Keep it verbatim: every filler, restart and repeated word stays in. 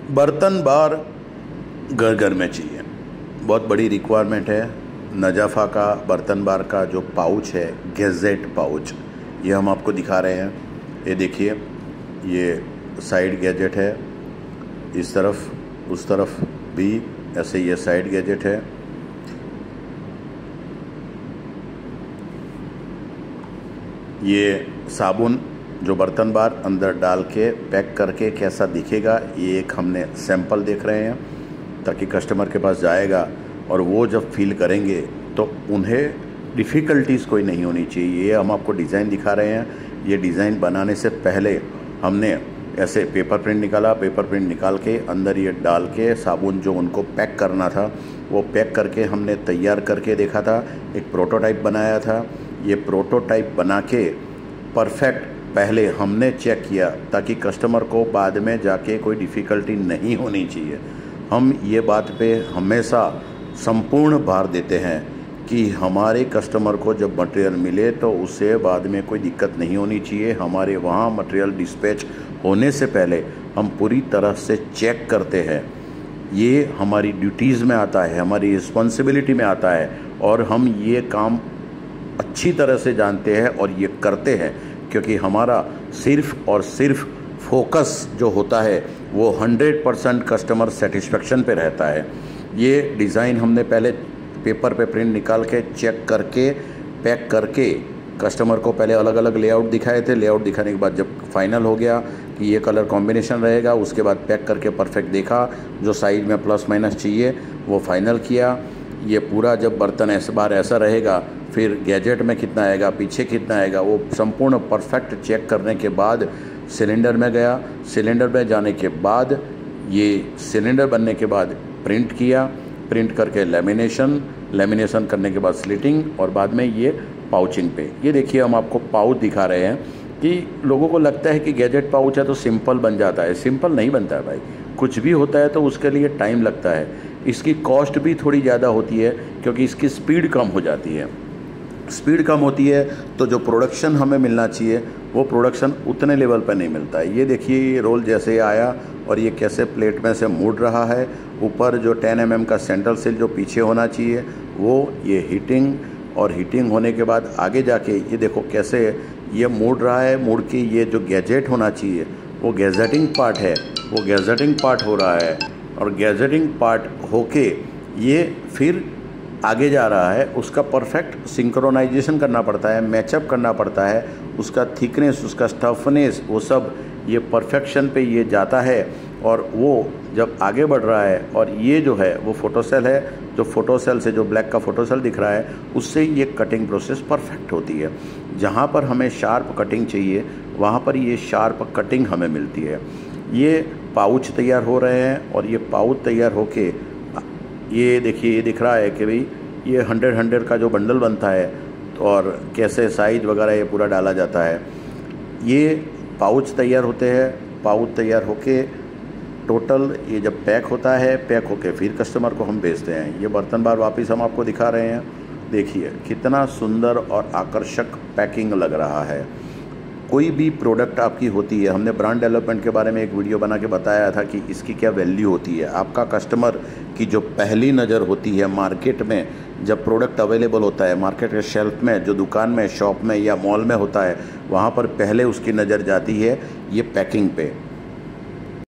बर्तन बार घर घर में चाहिए, बहुत बड़ी रिक्वायरमेंट है। नजाफा का बर्तन बार का जो पाउच है, गैजेट पाउच, ये हम आपको दिखा रहे हैं। ये देखिए, ये साइड गैजेट है, इस तरफ उस तरफ भी ऐसे ये साइड गैजेट है। ये साबुन जो बर्तन बार अंदर डाल के पैक करके कैसा दिखेगा, ये एक हमने सैंपल देख रहे हैं, ताकि कस्टमर के पास जाएगा और वो जब फील करेंगे तो उन्हें डिफ़िकल्टीज़ कोई नहीं होनी चाहिए। ये हम आपको डिज़ाइन दिखा रहे हैं। ये डिज़ाइन बनाने से पहले हमने ऐसे पेपर प्रिंट निकाला, पेपर प्रिंट निकाल के अंदर ये डाल के साबुन जो उनको पैक करना था वो पैक करके हमने तैयार करके देखा था, एक प्रोटोटाइप बनाया था। ये प्रोटोटाइप बना के परफेक्ट पहले हमने चेक किया, ताकि कस्टमर को बाद में जाके कोई डिफ़िकल्टी नहीं होनी चाहिए। हम ये बात पे हमेशा संपूर्ण भार देते हैं कि हमारे कस्टमर को जब मटेरियल मिले तो उसे बाद में कोई दिक्कत नहीं होनी चाहिए। हमारे वहाँ मटेरियल डिस्पैच होने से पहले हम पूरी तरह से चेक करते हैं। ये हमारी ड्यूटीज़ में आता है, हमारी रिस्पॉन्सिबिलिटी में आता है, और हम ये काम अच्छी तरह से जानते हैं और ये करते हैं, क्योंकि हमारा सिर्फ और सिर्फ फोकस जो होता है वो हंड्रेड परसेंट कस्टमर सेटिस्फेक्शन पे रहता है। ये डिज़ाइन हमने पहले पेपर पे प्रिंट निकाल के चेक करके पैक करके कस्टमर को पहले अलग अलग लेआउट दिखाए थे। लेआउट दिखाने के बाद जब फाइनल हो गया कि ये कलर कॉम्बिनेशन रहेगा, उसके बाद पैक करके परफेक्ट देखा, जो साइज में प्लस माइनस चाहिए वो फाइनल किया। ये पूरा जब बर्तन ऐसे बार ऐसा रहेगा, फिर गैजेट में कितना आएगा, पीछे कितना आएगा, वो संपूर्ण परफेक्ट चेक करने के बाद सिलेंडर में गया। सिलेंडर में जाने के बाद ये सिलेंडर बनने के बाद प्रिंट किया, प्रिंट करके लेमिनेशन, लेमिनेशन करने के बाद स्लिटिंग, और बाद में ये पाउचिंग पे। ये देखिए, हम आपको पाउच दिखा रहे हैं कि लोगों को लगता है कि गैजेट पाउच है तो सिंपल बन जाता है। सिंपल नहीं बनता है भाई, कुछ भी होता है तो उसके लिए टाइम लगता है। इसकी कॉस्ट भी थोड़ी ज़्यादा होती है, क्योंकि इसकी स्पीड कम हो जाती है। स्पीड कम होती है तो जो प्रोडक्शन हमें मिलना चाहिए वो प्रोडक्शन उतने लेवल पर नहीं मिलता है। ये देखिए, ये रोल जैसे आया और ये कैसे प्लेट में से मुड़ रहा है। ऊपर जो टेन एम एम का सेंट्रल सील जो पीछे होना चाहिए वो ये हीटिंग, और हीटिंग होने के बाद आगे जाके ये देखो कैसे ये मुड़ रहा है। मुड़ के ये जो गैजेट होना चाहिए वो गैजेटिंग पार्ट है, वो गैजेटिंग पार्ट हो रहा है, और गैजेटिंग पार्ट होके ये फिर आगे जा रहा है। उसका परफेक्ट सिंक्रोनाइजेशन करना पड़ता है, मैचअप करना पड़ता है, उसका थिकनेस, उसका स्टफनेस, वो सब ये परफेक्शन पे ये जाता है। और वो जब आगे बढ़ रहा है, और ये जो है वो फोटोसेल है, जो फोटोसेल से जो ब्लैक का फोटोसेल दिख रहा है उससे ये कटिंग प्रोसेस परफेक्ट होती है। जहाँ पर हमें शार्प कटिंग चाहिए वहाँ पर ये शार्प कटिंग हमें मिलती है। ये पाउच तैयार हो रहे हैं, और ये पाउच तैयार होके ये देखिए, ये दिख रहा है कि भाई ये हंड्रेड हंड्रेड का जो बंडल बनता है, और कैसे साइज वगैरह ये पूरा डाला जाता है। ये पाउच तैयार होते हैं, पाउच तैयार होके टोटल ये जब पैक होता है, पैक होके फिर कस्टमर को हम बेचते हैं। ये बर्तन बार वापस हम आपको दिखा रहे हैं। देखिए कितना सुंदर और आकर्षक पैकिंग लग रहा है। कोई भी प्रोडक्ट आपकी होती है, हमने ब्रांड डेवलपमेंट के बारे में एक वीडियो बना के बताया था कि इसकी क्या वैल्यू होती है। आपका कस्टमर की जो पहली नज़र होती है मार्केट में, जब प्रोडक्ट अवेलेबल होता है मार्केट के शेल्फ में, जो दुकान में, शॉप में या मॉल में होता है, वहाँ पर पहले उसकी नज़र जाती है ये पैकिंग पे।